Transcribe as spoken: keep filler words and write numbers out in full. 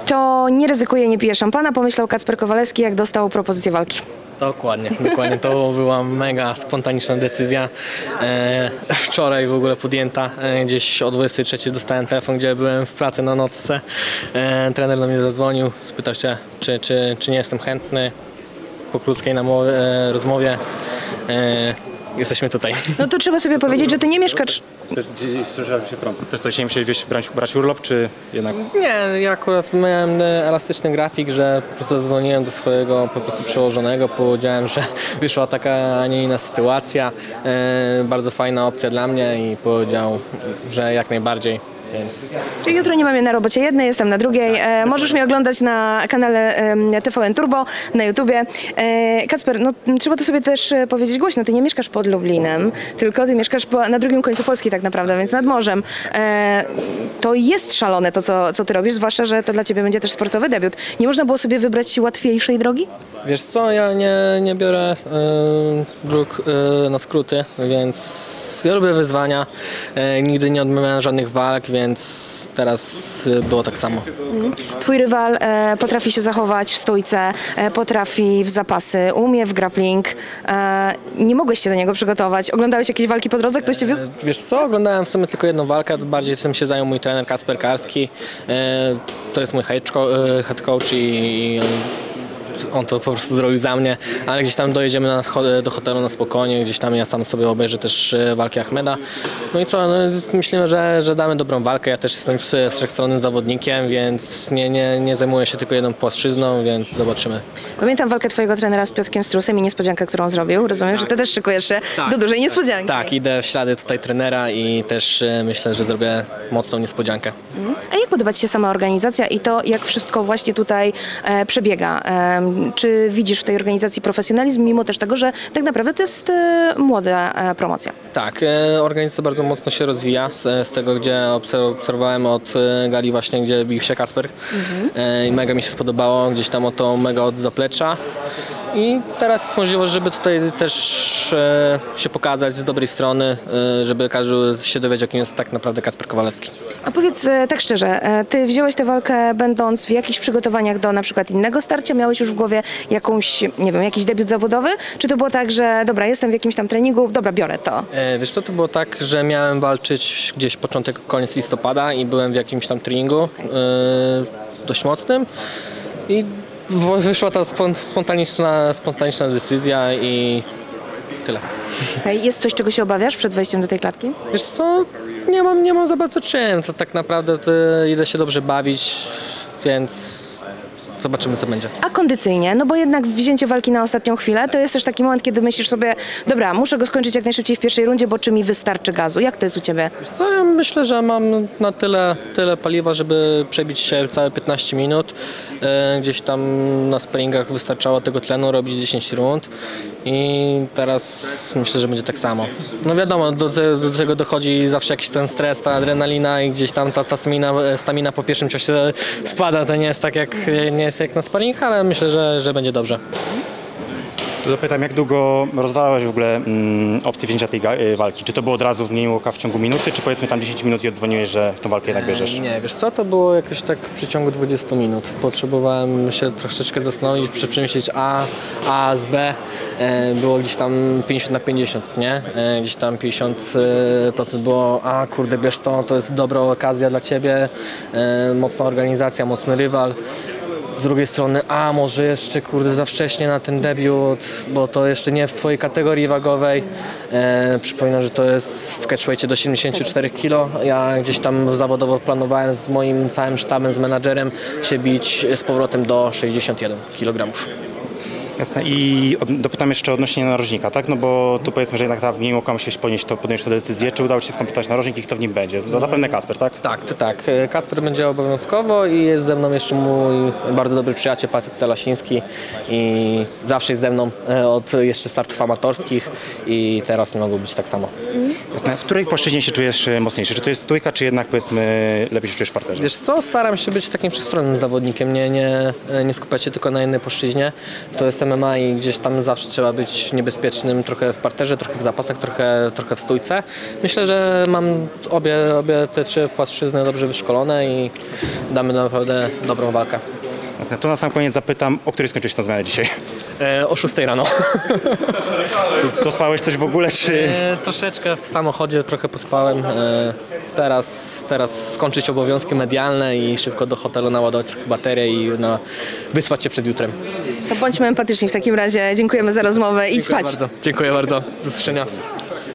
Kto nie ryzykuje, nie pije szampana, pomyślał Kacper Kowalewski, jak dostał propozycję walki. Dokładnie, dokładnie. To była mega spontaniczna decyzja. E, wczoraj w ogóle podjęta. E, gdzieś o dwudziestej trzeciej dostałem telefon, gdzie byłem w pracy na nocce. E, trener do mnie zadzwonił, spytał się, czy, czy, czy nie jestem chętny. Po krótkiej namowie, e, rozmowie e, jesteśmy tutaj. No to trzeba sobie powiedzieć, że ty nie mieszkasz... Słyszałem się wtrącę. Też coś nie musieli brać, brać urlop, czy jednak? Nie, ja akurat miałem elastyczny grafik, że po prostu zadzwoniłem do swojego po prostu przełożonego, powiedziałem, że wyszła taka, a nie inna sytuacja, e, bardzo fajna opcja dla mnie i powiedział, że jak najbardziej. Więc... Czyli jutro nie mam mnie na robocie jednej, jestem na drugiej. E, możesz mnie oglądać na kanale e, T V N Turbo, na YouTubie. E, Kacper, no trzeba to sobie też powiedzieć głośno, ty nie mieszkasz pod Lublinem, tylko ty mieszkasz po, na drugim końcu Polski tak naprawdę, więc nad morzem. E, to jest szalone to, co, co ty robisz, zwłaszcza, że to dla ciebie będzie też sportowy debiut. Nie można było sobie wybrać łatwiejszej drogi? Wiesz co, ja nie, nie biorę y, dróg y, na skróty, więc ja lubię wyzwania. Y, nigdy nie odmawiałem żadnych walk, więc teraz było tak samo. Twój rywal e, potrafi się zachować w stójce, e, potrafi w zapasy, umie w grappling. E, nie mogłeś się do niego przygotować. Oglądałeś jakieś walki po drodze? Ktoś cię wiózł? E, wiesz co, oglądałem w sumie tylko jedną walkę, bardziej tym się zajął mój trener Kacper Karski. E, to jest mój head coach i, i on to po prostu zrobił za mnie, ale gdzieś tam dojedziemy na, do hotelu na spokojnie, gdzieś tam ja sam sobie obejrzę też walki Ahmeda. No i co, no, myślimy, że, że damy dobrą walkę, ja też jestem wszechstronnym zawodnikiem, więc nie, nie, nie zajmuję się tylko jedną płaszczyzną, więc zobaczymy. Pamiętam walkę twojego trenera z Piotrkiem Strusem i niespodziankę, którą zrobił. Rozumiem, tak, że ty też szykujesz się tak, do dużej niespodzianki. Tak, tak, idę w ślady tutaj trenera i też myślę, że zrobię mocną niespodziankę. Mhm. A jak podoba ci się sama organizacja i to, jak wszystko właśnie tutaj e, przebiega? E, Czy widzisz w tej organizacji profesjonalizm, mimo też tego, że tak naprawdę to jest e, młoda e, promocja? Tak, e, organizacja bardzo mocno się rozwija z, z tego, gdzie obserwowałem od e, gali właśnie, gdzie bił się Kacper. Mhm. E, i mega mi się spodobało, gdzieś tam o to mega od zaplecza. I teraz jest możliwość, żeby tutaj też e, się pokazać z dobrej strony, e, żeby każdy się dowiedział, kim jest tak naprawdę Kacper Kowalewski. A powiedz e, tak szczerze, e, ty wziąłeś tę walkę będąc w jakichś przygotowaniach do na przykład innego starcia? Miałeś już w głowie jakąś, nie wiem, jakiś debiut zawodowy? Czy to było tak, że dobra, jestem w jakimś tam treningu, dobra, biorę to? E, wiesz co, to było tak, że miałem walczyć gdzieś początek, koniec listopada i byłem w jakimś tam treningu e, dość mocnym i wyszła ta spontaniczna, spontaniczna decyzja i tyle. Okay. Jest coś, czego się obawiasz przed wejściem do tej klatki? Wiesz co, nie mam, nie mam za bardzo czym, to tak naprawdę to idę się dobrze bawić, więc zobaczymy, co będzie. A kondycyjnie? No bo jednak wzięcie walki na ostatnią chwilę to jest też taki moment, kiedy myślisz sobie, dobra, muszę go skończyć jak najszybciej w pierwszej rundzie, bo czy mi wystarczy gazu? Jak to jest u ciebie? Wiesz co, ja myślę, że mam na tyle, tyle paliwa, żeby przebić się całe piętnaście minut. E, gdzieś tam na sparingach wystarczało tego tlenu, robić dziesięć rund i teraz myślę, że będzie tak samo. No wiadomo, do, te, do tego dochodzi zawsze jakiś ten stres, ta adrenalina i gdzieś tam ta, ta stamina, stamina po pierwszym ciosie spada, to nie jest tak jak, nie jest jak na sparing, ale myślę, że, że będzie dobrze. To zapytam, jak długo rozważałeś w ogóle mm, opcję wzięcia tej walki? Czy to było od razu zmieniło oka w ciągu minuty, czy powiedzmy tam dziesięć minut i odzwoniłeś, że tą walkę jednak bierzesz? E, nie, wiesz co, to było jakoś tak w przeciągu dwudziestu minut. Potrzebowałem się troszeczkę zastanowić, przemyśleć A, A z B. E, było gdzieś tam pięćdziesiąt na pięćdziesiąt, nie? E, gdzieś tam pięćdziesiąt procent było, a kurde, bierz to, to jest dobra okazja dla ciebie, e, mocna organizacja, mocny rywal. Z drugiej strony, a może jeszcze kurde za wcześnie na ten debiut, bo to jeszcze nie w swojej kategorii wagowej. E, przypominam, że to jest w catchweightie do siedemdziesięciu czterech kilo. Ja gdzieś tam zawodowo planowałem z moim całym sztabem, z menadżerem się bić z powrotem do sześćdziesięciu jeden kilogramów. Jasne. I od, dopytam jeszcze odnośnie narożnika, tak? No bo tu powiedzmy, że jednak ta w nim oka musiałeś podjąć, to, podjąć tę decyzję. Czy udało ci się skompletować narożnik i kto w nim będzie? Zapewne Kacper, tak? Tak, to tak. Kacper będzie obowiązkowo i jest ze mną jeszcze mój bardzo dobry przyjaciel Patryk Talasiński i zawsze jest ze mną od jeszcze startów amatorskich i teraz nie mogło być tak samo. Jasne. W której płaszczyźnie się czujesz mocniejszy? Czy to jest stójka, czy jednak powiedzmy lepiej się czujesz w parterze? Wiesz co, staram się być takim wszechstronnym zawodnikiem, nie, nie, nie skupiać się tylko na jednej płaszczyźnie. To jestem M M A i gdzieś tam zawsze trzeba być niebezpiecznym, trochę w parterze, trochę w zapasach, trochę, trochę w stójce. Myślę, że mam obie, obie te trzy płaszczyzny dobrze wyszkolone i damy naprawdę dobrą walkę. Jasne. To na sam koniec zapytam, o której skończyłeś tą zmianę dzisiaj? E, o szóstej rano. To, to spałeś coś w ogóle, czy... E, troszeczkę w samochodzie trochę pospałem. E, teraz, teraz skończyć obowiązki medialne i szybko do hotelu naładować trochę baterię i na, wyspać się przed jutrem. To bądźmy empatyczni w takim razie. Dziękujemy za rozmowę i Dziękuję spać. bardzo. Dziękuję bardzo. Do usłyszenia.